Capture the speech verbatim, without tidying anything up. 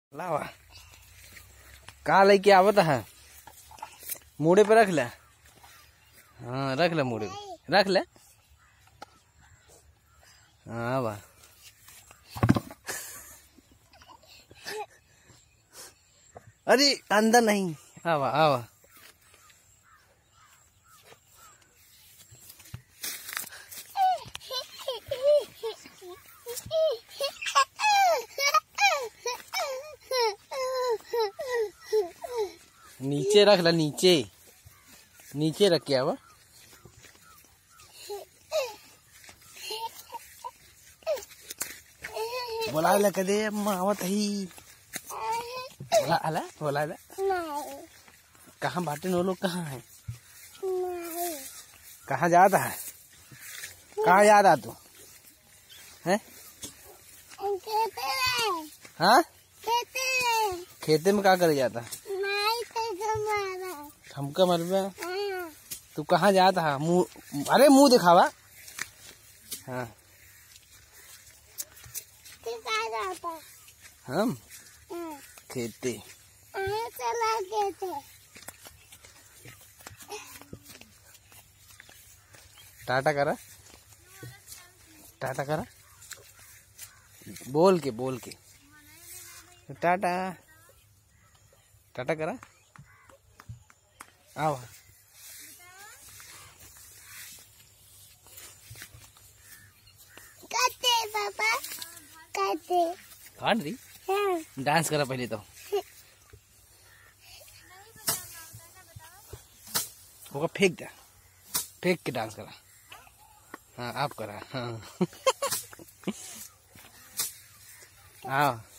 लावा कहा लेके आवत है। मुड़े पे रख ले। हाँ रख ले, मुड़े पे रख ले। हाँ वाह अरे अंदर नहीं। आवा आवा नीचे रख ला, नीचे नीचे रख के आवा। बोला ला कदे अम्मा आवत ही। बोला अला बोला ला। कहाँ बाटे नो लोग, कहाँ है? कहाँ जाता है? कहाँ जाता तू है? हाँ खेते में क्या करे जाता? हमका मरबे। तू कहाँ जाता है? मुँह, अरे मुँह दिखावा। हाँ हम खेते चला गए थे। टाटा करा, टाटा करा, बोल के बोल के टाटा टाटा करा। आओ काटे पापा काटे। काट दी। हाँ। डांस करा पहले तो। वो फेंक दे, फेंक के डांस करा। हाँ आप करा। हाँ आओ